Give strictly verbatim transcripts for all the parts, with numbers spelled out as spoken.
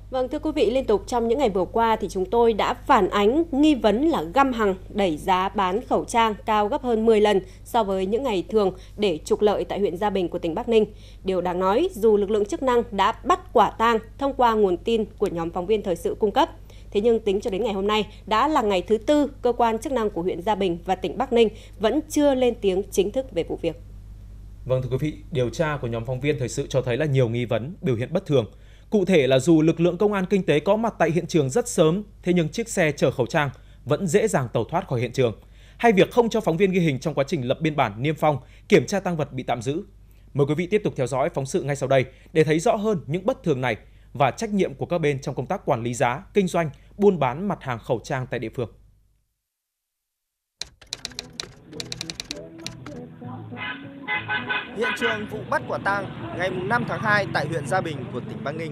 Vâng, thưa quý vị, liên tục trong những ngày vừa qua thì chúng tôi đã phản ánh nghi vấn là găm hàng đẩy giá bán khẩu trang cao gấp hơn mười lần so với những ngày thường để trục lợi tại huyện Gia Bình của tỉnh Bắc Ninh. Điều đáng nói, dù lực lượng chức năng đã bắt quả tang thông qua nguồn tin của nhóm phóng viên thời sự cung cấp, thế nhưng tính cho đến ngày hôm nay đã là ngày thứ tư, cơ quan chức năng của huyện Gia Bình và tỉnh Bắc Ninh vẫn chưa lên tiếng chính thức về vụ việc. Vâng thưa quý vị, điều tra của nhóm phóng viên thời sự cho thấy là nhiều nghi vấn, biểu hiện bất thường. Cụ thể là dù lực lượng công an kinh tế có mặt tại hiện trường rất sớm, thế nhưng chiếc xe chở khẩu trang vẫn dễ dàng tẩu thoát khỏi hiện trường. Hay việc không cho phóng viên ghi hình trong quá trình lập biên bản niêm phong, kiểm tra tang vật bị tạm giữ. Mời quý vị tiếp tục theo dõi phóng sự ngay sau đây để thấy rõ hơn những bất thường này và trách nhiệm của các bên trong công tác quản lý giá, kinh doanh, buôn bán mặt hàng khẩu trang tại địa phương. Hiện trường vụ bắt quả tang ngày năm tháng hai tại huyện Gia Bình của tỉnh Bắc Ninh.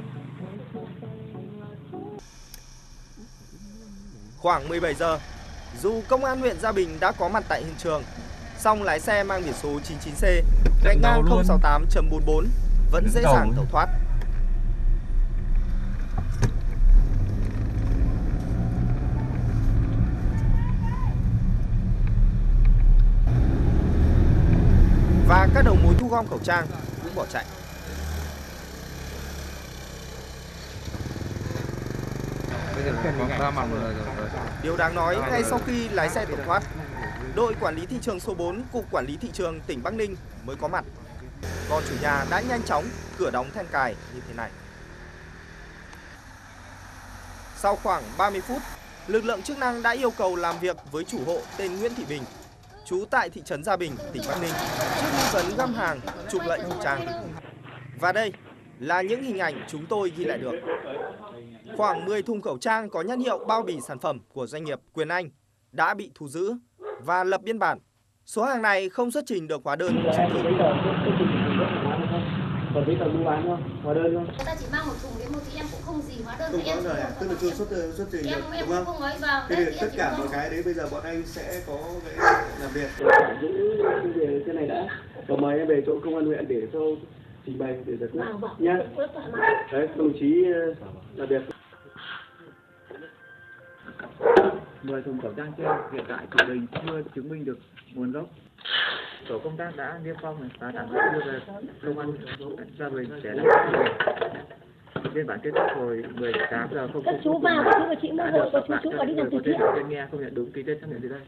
Khoảng mười bảy giờ, dù công an huyện Gia Bình đã có mặt tại hiện trường, song lái xe mang biển số chín chín C gạch ngang không sáu tám chấm bốn bốn vẫn dễ dàng tẩu thoát. Và các đầu mối thu gom khẩu trang cũng bỏ chạy. Điều đáng nói, ngay sau khi lái xe tẩu thoát, đội quản lý thị trường số bốn, Cục Quản lý Thị trường tỉnh Bắc Ninh mới có mặt. Còn chủ nhà đã nhanh chóng cửa đóng then cài như thế này. Sau khoảng ba mươi phút, lực lượng chức năng đã yêu cầu làm việc với chủ hộ tên Nguyễn Thị Bình, trú tại thị trấn Gia Bình, tỉnh Bắc Ninh, trước nghi vấn găm hàng, trục lợi khẩu trang. Và đây là những hình ảnh chúng tôi ghi lại được. Khoảng mười thùng khẩu trang có nhãn hiệu bao bì sản phẩm của doanh nghiệp Quyền Anh đã bị thu giữ và lập biên bản. Số hàng này không xuất trình được hóa đơn chứng từ. Còn giấy tờ mua bán không? Hóa đơn không? Người ta chỉ mang một thùng đến một thì em cũng không gì hóa đơn. Không có rồi, tức là chưa xuất xuất trình được, em, đúng em không? không nói vào. Thế thì tất cả mọi cái đấy bây giờ bọn anh sẽ có cái làm việc. Giữ về cái này đã. Và mời em về chỗ công an huyện để cho trình bày để giải quyết nhá. Đấy, đồng chí làm việc. mười thùng khẩu trang trên hiện tại chủ đình chưa chứng minh được nguồn gốc. Tổ công tác đã niêm phong và tạm giữ đưa về công an Gia Bình để làm việc. Biên bản kết thúc hồi mười tám giờ không không. Chú vào, chú và chị mua hộ của chú, chú vào đi làm từ thiện. Nghe không nhận đúng ký tên xác nhận từ đây.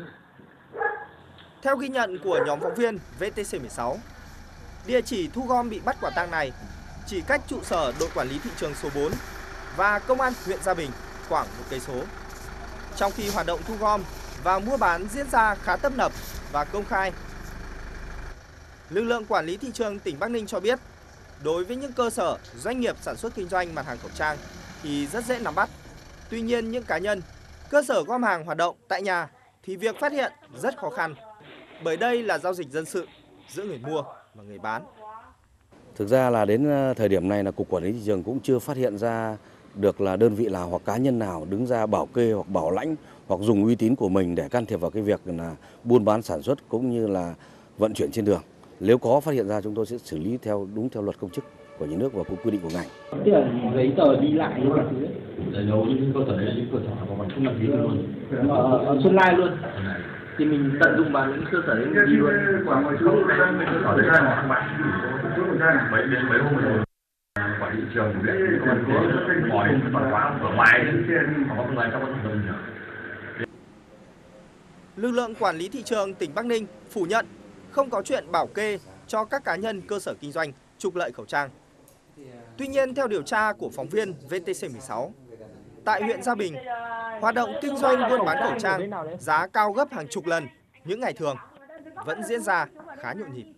Theo ghi nhận của nhóm phóng viên vê tê xê mười sáu, địa chỉ thu gom bị bắt quả tang này chỉ cách trụ sở đội quản lý thị trường số bốn và công an huyện Gia Bình khoảng một cây số. Trong khi hoạt động thu gom và mua bán diễn ra khá tấp nập và công khai, lực lượng quản lý thị trường tỉnh Bắc Ninh cho biết, đối với những cơ sở, doanh nghiệp sản xuất kinh doanh mặt hàng khẩu trang thì rất dễ nắm bắt. Tuy nhiên, những cá nhân, cơ sở gom hàng hoạt động tại nhà thì việc phát hiện rất khó khăn, bởi đây là giao dịch dân sự giữa người mua và người bán. Thực ra là đến thời điểm này là Cục Quản lý Thị trường cũng chưa phát hiện ra được là đơn vị nào hoặc cá nhân nào đứng ra bảo kê hoặc bảo lãnh hoặc dùng uy tín của mình để can thiệp vào cái việc là buôn bán sản xuất cũng như là vận chuyển trên đường. Nếu có phát hiện ra chúng tôi sẽ xử lý theo đúng theo luật công chức của nhà nước và quy định của ngành. Tức là giấy tờ đi lại như các thứ đấy. Để đâu những cơ sở đấy là những cơ sở mà mình không đăng ký luôn. Ở, ở Xuân Lai luôn. Thì mình tận dụng vào những cơ sở đấy đi luôn. Quả ngoài xuống cơ sở đấy ra mà không bán. Mấy đến mấy hôm rồi. Quản lý thị trường của huyện công an có hỏi văn hóa ở ngoài mà có người trong cái thị trường. Lực lượng quản lý thị trường tỉnh Bắc Ninh phủ nhận không có chuyện bảo kê cho các cá nhân cơ sở kinh doanh trục lợi khẩu trang. Tuy nhiên, theo điều tra của phóng viên vê tê xê mười sáu, tại huyện Gia Bình, hoạt động kinh doanh buôn bán khẩu trang giá cao gấp hàng chục lần những ngày thường vẫn diễn ra khá nhộn nhịp.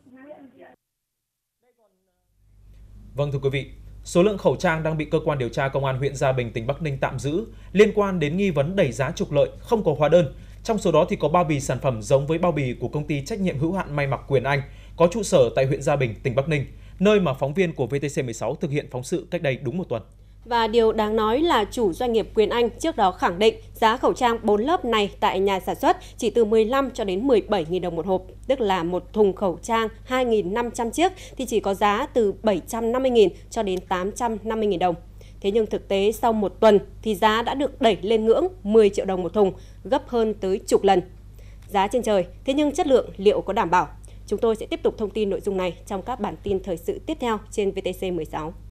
Vâng thưa quý vị, số lượng khẩu trang đang bị cơ quan điều tra công an huyện Gia Bình tỉnh Bắc Ninh tạm giữ liên quan đến nghi vấn đẩy giá trục lợi không có hóa đơn. Trong số đó thì có bao bì sản phẩm giống với bao bì của công ty trách nhiệm hữu hạn may mặc Quyền Anh có trụ sở tại huyện Gia Bình, tỉnh Bắc Ninh, nơi mà phóng viên của vê tê xê mười sáu thực hiện phóng sự cách đây đúng một tuần. Và điều đáng nói là chủ doanh nghiệp Quyền Anh trước đó khẳng định giá khẩu trang bốn lớp này tại nhà sản xuất chỉ từ mười lăm cho đến mười bảy nghìn đồng một hộp, tức là một thùng khẩu trang hai nghìn năm trăm chiếc thì chỉ có giá từ bảy trăm năm mươi nghìn cho đến tám trăm năm mươi nghìn đồng. Thế nhưng thực tế sau một tuần thì giá đã được đẩy lên ngưỡng mười triệu đồng một thùng, gấp hơn tới chục lần. Giá trên trời, thế nhưng chất lượng liệu có đảm bảo? Chúng tôi sẽ tiếp tục thông tin nội dung này trong các bản tin thời sự tiếp theo trên vê tê xê mười sáu.